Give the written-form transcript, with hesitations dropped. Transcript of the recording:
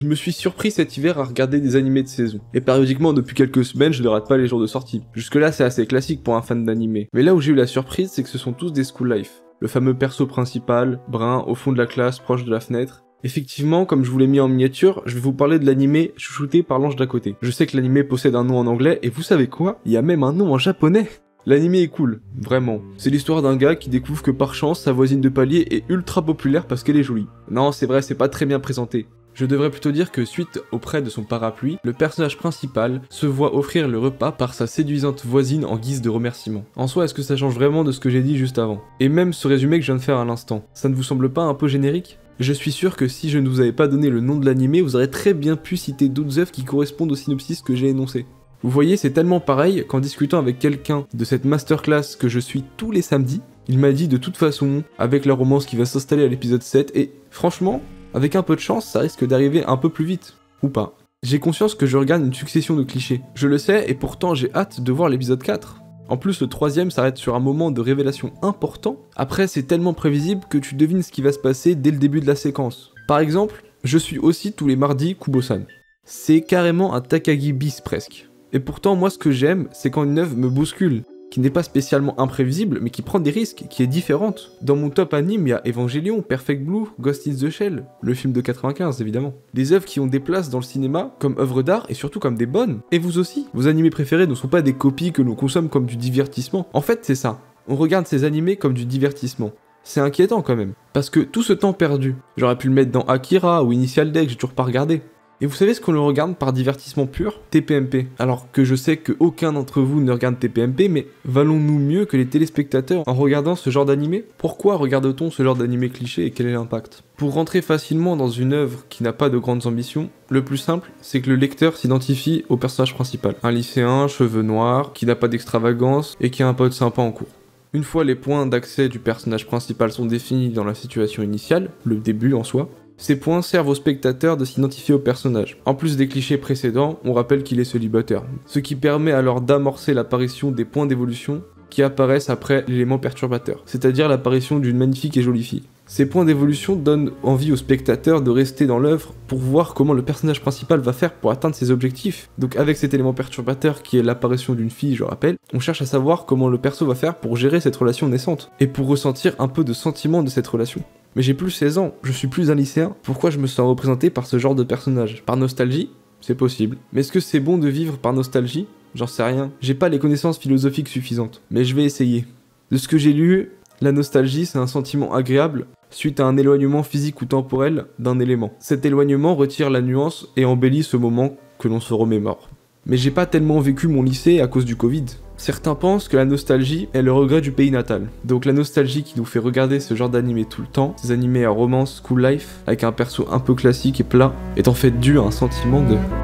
Je me suis surpris cet hiver à regarder des animés de saison. Et périodiquement, depuis quelques semaines, je ne rate pas les jours de sortie. Jusque là, c'est assez classique pour un fan d'animé. Mais là où j'ai eu la surprise, c'est que ce sont tous des school life. Le fameux perso principal, brun, au fond de la classe, proche de la fenêtre. Effectivement, comme je vous l'ai mis en miniature, je vais vous parler de l'animé chouchouté par l'ange d'à côté. Je sais que l'animé possède un nom en anglais, et vous savez quoi? Il y a même un nom en japonais. L'animé est cool, vraiment. C'est l'histoire d'un gars qui découvre que par chance, sa voisine de palier est ultra populaire parce qu'elle est jolie. Non, c'est vrai, c'est pas très bien présenté. Je devrais plutôt dire que suite au prêt de son parapluie, le personnage principal se voit offrir le repas par sa séduisante voisine en guise de remerciement. En soi, est-ce que ça change vraiment de ce que j'ai dit juste avant? Et même ce résumé que je viens de faire à l'instant, ça ne vous semble pas un peu générique? Je suis sûr que si je ne vous avais pas donné le nom de l'animé, vous aurez très bien pu citer d'autres œuvres qui correspondent au synopsis que j'ai énoncé. Vous voyez, c'est tellement pareil qu'en discutant avec quelqu'un de cette masterclass que je suis tous les samedis, il m'a dit de toute façon, avec la romance qui va s'installer à l'épisode 7, et franchement, avec un peu de chance, ça risque d'arriver un peu plus vite. Ou pas. J'ai conscience que je regarde une succession de clichés. Je le sais, et pourtant j'ai hâte de voir l'épisode 4. En plus, le troisième s'arrête sur un moment de révélation important. Après, c'est tellement prévisible que tu devines ce qui va se passer dès le début de la séquence. Par exemple, je suis aussi tous les mardis Kubo-san. C'est carrément un Takagi bis presque. Et pourtant, moi ce que j'aime, c'est quand une œuvre me bouscule, qui n'est pas spécialement imprévisible, mais qui prend des risques, qui est différente. Dans mon top anime, il y a Evangelion, Perfect Blue, Ghost in the Shell, le film de 95 évidemment. Des œuvres qui ont des places dans le cinéma, comme œuvres d'art, et surtout comme des bonnes. Et vous aussi, vos animés préférés ne sont pas des copies que l'on consomme comme du divertissement. En fait, c'est ça. On regarde ces animés comme du divertissement. C'est inquiétant quand même. Parce que tout ce temps perdu, j'aurais pu le mettre dans Akira ou Initial D que j'ai toujours pas regardé. Et vous savez ce qu'on le regarde par divertissement pur? TPMP. Alors que je sais que aucun d'entre vous ne regarde TPMP, mais valons-nous mieux que les téléspectateurs en regardant ce genre d'animé? Pourquoi regarde-t-on ce genre d'animé cliché et quel est l'impact? Pour rentrer facilement dans une œuvre qui n'a pas de grandes ambitions, le plus simple, c'est que le lecteur s'identifie au personnage principal. Un lycéen, cheveux noirs, qui n'a pas d'extravagance et qui a un pote sympa en cours. Une fois les points d'accès du personnage principal sont définis dans la situation initiale, le début en soi, ces points servent aux spectateurs de s'identifier au personnage. En plus des clichés précédents, on rappelle qu'il est célibataire, ce qui permet alors d'amorcer l'apparition des points d'évolution qui apparaissent après l'élément perturbateur, c'est-à-dire l'apparition d'une magnifique et jolie fille. Ces points d'évolution donnent envie aux spectateurs de rester dans l'œuvre pour voir comment le personnage principal va faire pour atteindre ses objectifs. Donc avec cet élément perturbateur qui est l'apparition d'une fille, je rappelle, on cherche à savoir comment le perso va faire pour gérer cette relation naissante, et pour ressentir un peu de sentiment de cette relation. Mais j'ai plus 16 ans, je suis plus un lycéen, pourquoi je me sens représenté par ce genre de personnage? Par nostalgie? C'est possible. Mais est-ce que c'est bon de vivre par nostalgie? J'en sais rien. J'ai pas les connaissances philosophiques suffisantes. Mais je vais essayer. De ce que j'ai lu, la nostalgie c'est un sentiment agréable suite à un éloignement physique ou temporel d'un élément. Cet éloignement retire la nuance et embellit ce moment que l'on se remémore. Mais j'ai pas tellement vécu mon lycée à cause du Covid. Certains pensent que la nostalgie est le regret du pays natal. Donc la nostalgie qui nous fait regarder ce genre d'animé tout le temps, ces animés à romance, school life, avec un perso un peu classique et plat, est en fait dû à un sentiment de